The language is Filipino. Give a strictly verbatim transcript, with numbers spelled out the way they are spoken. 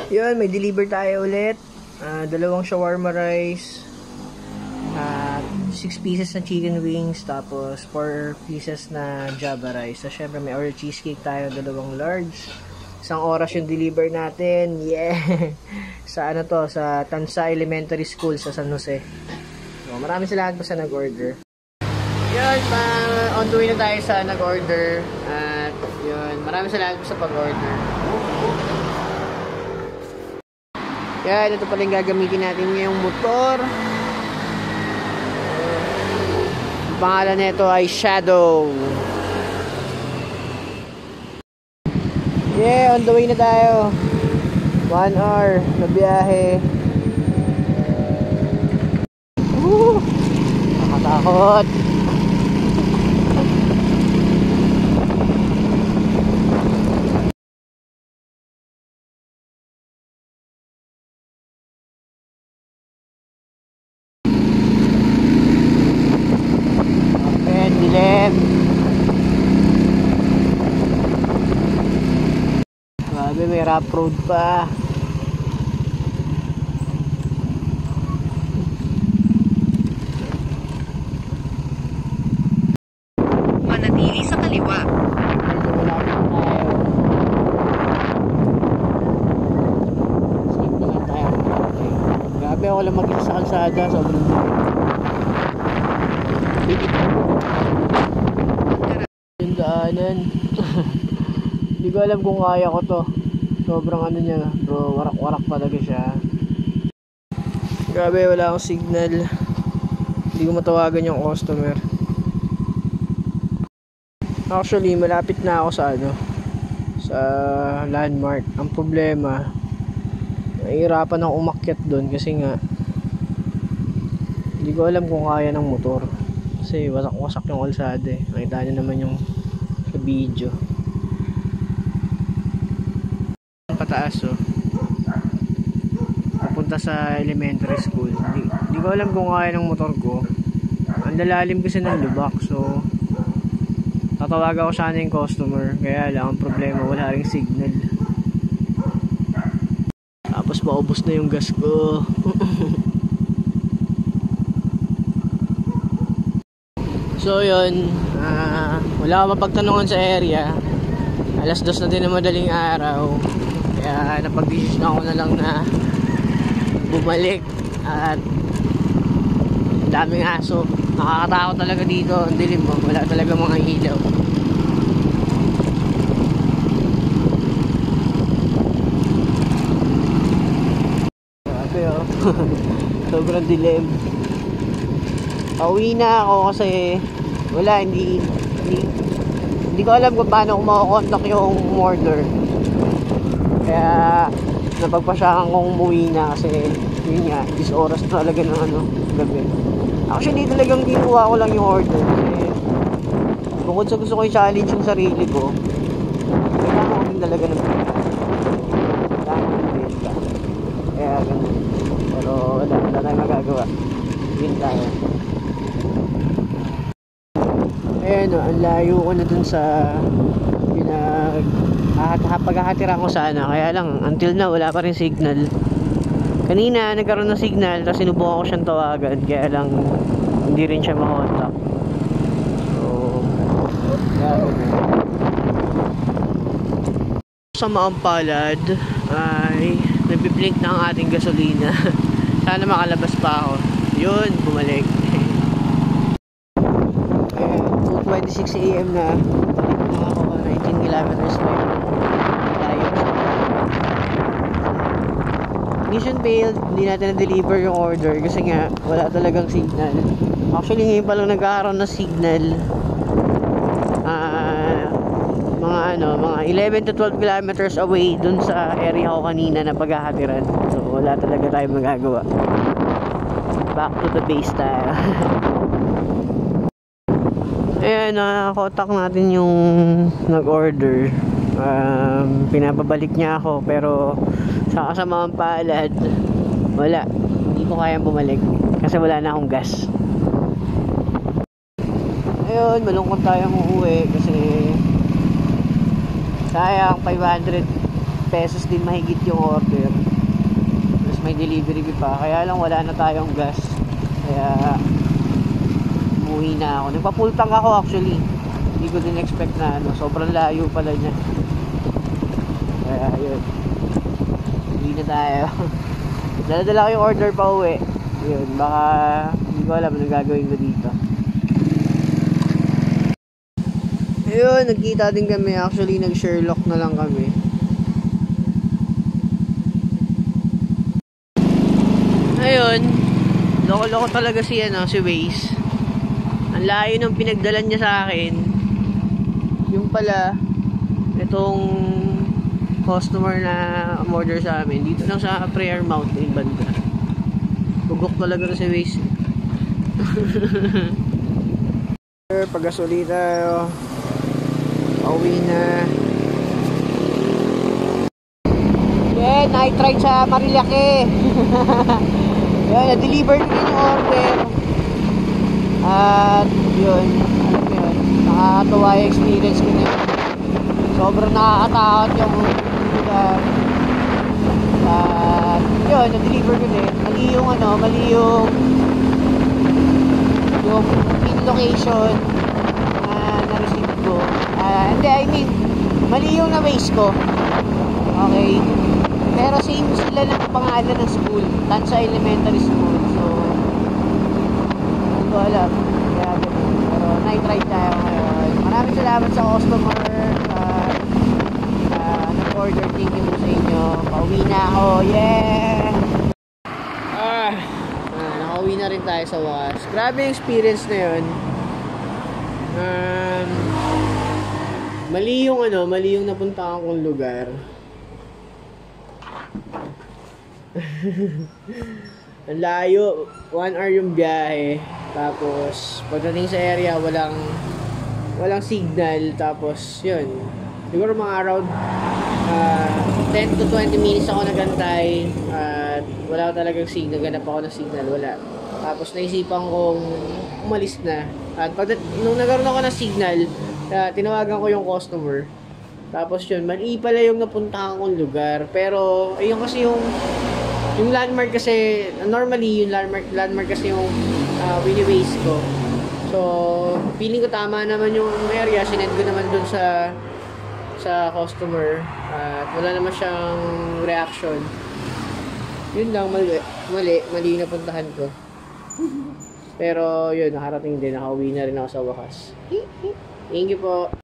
Yun, may deliver tayo ulit. Uh, dalawang shawarma rice. At uh, six pieces na chicken wings. Tapos four pieces na java rice. So, syempre may Oreo cheesecake tayo. Dalawang large. Isang oras yung deliver natin. Yeah! Sa ano to? Sa Tansa Elementary School sa San Jose. So, maraming salamat pa sa nag-order. Yun, pa, on the way na tayo sa nag-order. At yun, maraming salamat po sa pag-order. Yan, ito pala yung gagamitin natin ngayong motor. Ang pangalan nito ay Shadow. Yeah, on the way na tayo. One hour na biyahe. Woo! Nakatakot. Grabe, may rough road pa. Manatili sa kaliwa. Skip na lang tayo. Grabe, ako lang mag-isa sa kalsada. Sobrang yung daanan. Hindi ko alam kung kaya ko to. Sobrang ano niya, bro, warak-warak talaga siya. Grabe, wala akong signal. Hindi ko matawagan yung customer. Actually, malapit na ako sa ano, sa landmark. Ang problema, nahihirapan akong umakyat doon kasi nga hindi ko alam kung kaya ng motor. Kasi wasak-wasak yung kalsada eh. Nakita niyo naman yung sa video. Pataas oh. Papunta sa elementary school. Hindi, hindi ko alam kung kaya ng motor ko. Ang lalalim kasi ng lubak. So tatawagan ko sana yung customer. Kaya lang ang problema, wala ring signal. Tapos maubos na yung gas ko. So yun, uh, wala akong mapagtanungan sa area. Alas dos na din ng madaling araw. Kaya napag-decision ako na lang na bumalik. At daming aso. Nakakatakot talaga dito. Ang dilim mo, wala talaga mga ilaw. Grabe oh. Sobrang dilim. Pauwi na ako kasi wala, hindi hindi, hindi ko alam kung paano ko makakontak yung order. Kaya napagpasyahan kong umuwi na kasi yun nga, is oras na talaga ng ano, gabi. Actually talagang kinuha ko lang yung order kasi bukod sa gusto ko i-challenge yung sarili ko, kailangan ko din talaga ng benta. Kailangan ko ng benta. Kaya ganun. Pero wala, wala tayong magagawa. Yun tayo. Ayan o, ang layo ko na dun sa pinag paghahatira ko sana. Kaya lang, until na wala pa rin signal. Kanina nagkaroon ng signal tapos sinubukan ko siyang tawagan, kaya lang hindi rin siya makontak. So grabe na. Sa Maampalad ay nagbiblink na ang ating gasolina. Sana makalabas pa ako. Yun, bumalik. two twenty-six A M na. Nakakawa nineteen kilometers na yun. Mission failed, hindi natin na-deliver yung order kasi nga wala talagang signal. Actually ngayon pa lang nagkakaroon ng signal. Uh, mga ano, mga eleven to twelve kilometers away dun sa area ko kanina na paghahatiran. So wala talaga tayong magagawa. Back to the base tayo. Ayan, nakakontak natin yung nag-order. Um, pinapabalik niya ako pero sa kasamang palad wala, hindi ko kayang bumalik kasi wala na akong gas. Ayun, malungkot tayong uuwi kasi sayang five hundred pesos din mahigit yung order. Tapos may delivery fee pa. Kaya lang wala na tayong gas. Kaya umuwi na ako. Nagpa-full tank ako actually. Hindi ko din expect na ano, sobrang layo pala niya. Kaya yun. Uwi na tayo. Dala-dala ko yung order pa uwi. Yun, baka hindi ko alam anong gagawin ko dito. Ayun, nagkita din kami. Actually, nag-Sherlock na lang kami. Ayun, loko-loko talaga si, ano, si Waze. Ang layo nung pinagdalan niya sa akin. Yung pala, itong customer na umorder sa amin, dito lang sa Prayer Mountain banda. Bugok talaga na si Waze. Pag-gasoli tayo. Pauwi na. Yeah, night ride sa Marilake. Yan, na-deliver din yung order. At yun, alam mo yun, nakakatawa yung experience ko na yun. Sobrang nakakatakot yung lugar. At yun, na-deliver ko din. Mali yung ano, mali yung yung pin location na na-receive ko. Uh, hindi, I mean, mali yung na-waste ko. Okay. Pero same sila ng pangalan ng school. Tansa Elementary School. So, hindi ko alam. Kaya ganun. Pero night ride tayo ngayon. Maraming salamat sa customer. Uh, uh, nag-order. Thank you sa inyo. Pauwi na ako. Yeah! Ah, ah, nakauwi na rin tayo sa wakas. Grabe yung experience na yun. Um, mali yung ano, mali yung napuntahan kong lugar. Ang layo, one hour yung biyahe. Tapos pagdating sa area walang walang signal. Tapos yun, siguro mga around uh, ten to twenty minutes ako nagantay at uh, wala talagang signal. Ganap ako ng signal, wala. Tapos naisipan kong umalis na. At pag nung nagkaroon ako ng signal, uh, tinawagan ko yung customer. Tapos yun, mali pala yung napuntahan kong lugar. Pero ayun kasi yung yung landmark kasi, normally yung landmark, landmark kasi yung uh, wini-waste ko. So, feeling ko tama naman yung area. Sinend ko naman dun sa sa customer. At uh, wala naman siyang reaction. Yun lang, mali. Mali, mali na puntahan ko. Pero yun, nakarating din. Nakauwi na rin ako sa wakas. Thank you po.